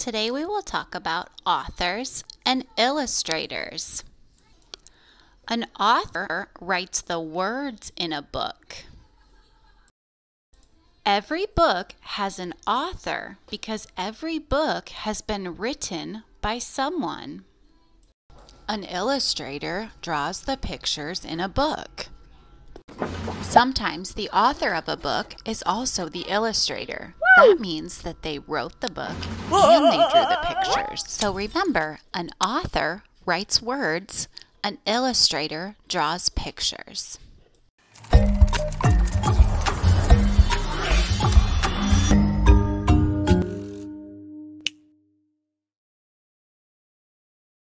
Today we will talk about authors and illustrators. An author writes the words in a book. Every book has an author because every book has been written by someone. An illustrator draws the pictures in a book. Sometimes the author of a book is also the illustrator. That means that they wrote the book and they drew the pictures. So remember, an author writes words, an illustrator draws pictures.